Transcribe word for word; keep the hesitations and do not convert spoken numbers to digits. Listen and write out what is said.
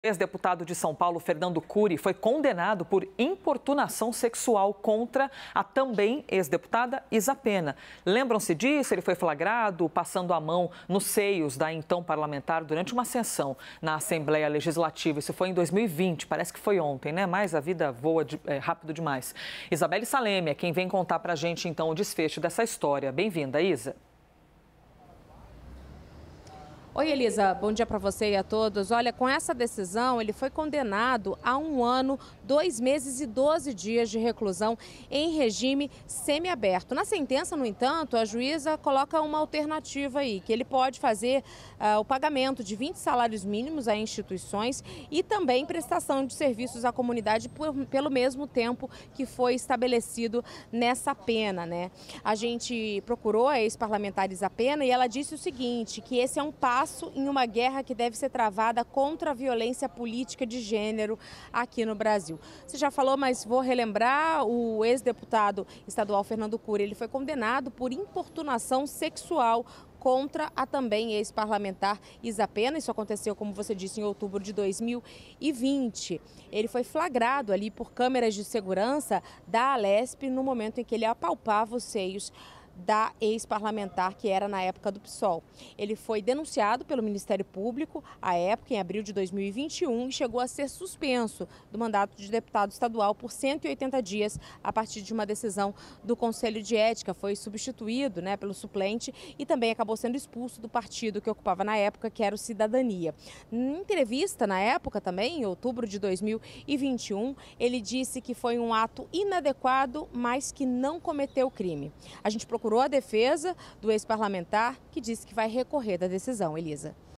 O ex-deputado de São Paulo, Fernando Cury, foi condenado por importunação sexual contra a também ex-deputada Isa Pena. Lembram-se disso? Ele foi flagrado passando a mão nos seios da então parlamentar durante uma sessão na Assembleia Legislativa. Isso foi em dois mil e vinte, parece que foi ontem, né? Mas a vida voa de, é, rápido demais. Isabelle Saleme é quem vem contar pra gente, então, o desfecho dessa história. Bem-vinda, Isa. Oi, Elisa, bom dia para você e a todos. Olha, com essa decisão, ele foi condenado a um ano, dois meses e doze dias de reclusão em regime semiaberto. Na sentença, no entanto, a juíza coloca uma alternativa aí, que ele pode fazer uh, o pagamento de vinte salários mínimos a instituições e também prestação de serviços à comunidade por, pelo mesmo tempo que foi estabelecido nessa pena, né? A gente procurou a ex-parlamentar Isa Pena e ela disse o seguinte, que esse é um passo em uma guerra que deve ser travada contra a violência política de gênero aqui no Brasil. Você já falou, mas vou relembrar, o ex-deputado estadual Fernando Cury, ele foi condenado por importunação sexual contra a também ex-parlamentar Isa Pena. Isso aconteceu, como você disse, em outubro de dois mil e vinte. Ele foi flagrado ali por câmeras de segurança da Alesp no momento em que ele apalpava os seios da ex-parlamentar, que era na época do PSOL. Ele foi denunciado pelo Ministério Público, à época, em abril de dois mil e vinte e um, e chegou a ser suspenso do mandato de deputado estadual por cento e oitenta dias, a partir de uma decisão do Conselho de Ética. Foi substituído, né, pelo suplente e também acabou sendo expulso do partido que ocupava na época, que era o Cidadania. Em entrevista, na época também, em outubro de dois mil e vinte e um, ele disse que foi um ato inadequado, mas que não cometeu crime. A gente procurou a defesa do ex-parlamentar, que disse que vai recorrer da decisão. Elisa.